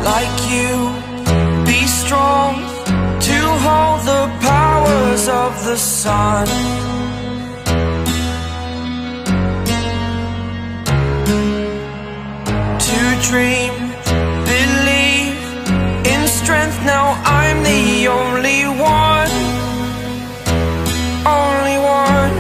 like you, be strong to hold the powers of the sun. To dream, believe in strength. Now I'm the only one, only one.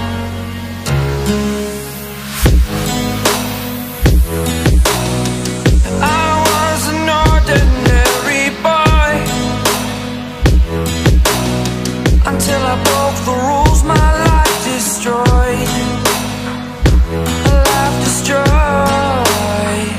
I was an ordinary boy until I broke the rules. My life destroyed, life destroyed.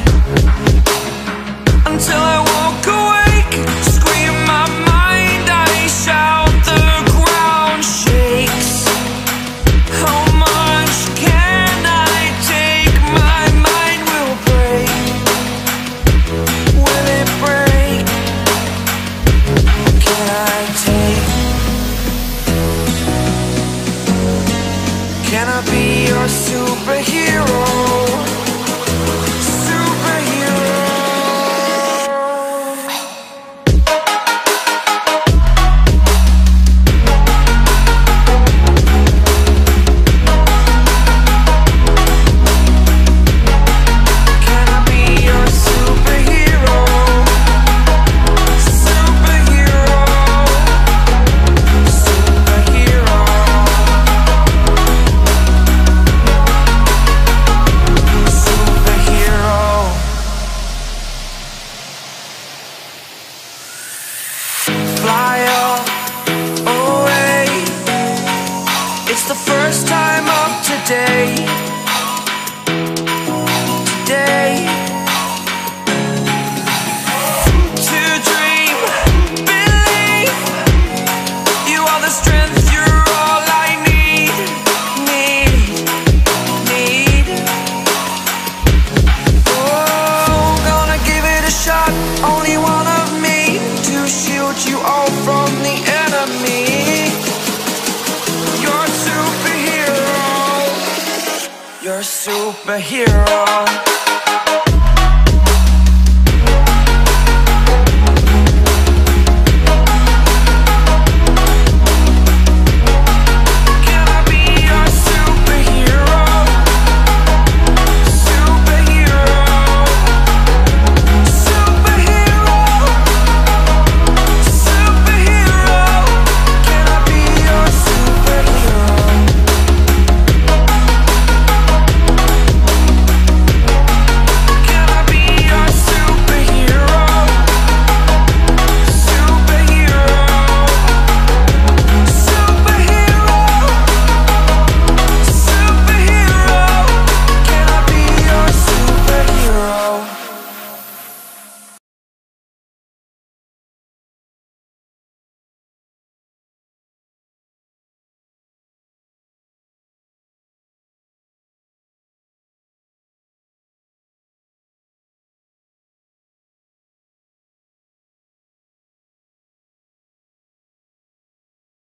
Until I woke awake, scream my mind, I shout, the ground shakes. How much can I take? My mind will break. Will it break? Can I take? Can I be your superhero? Fly away. It's the first time of today. Today. To dream, believe. You are the strength, you're all I need. Oh, gonna give it a shot. Only one of me to shield you all from the enemy. You're a superhero. You're a superhero.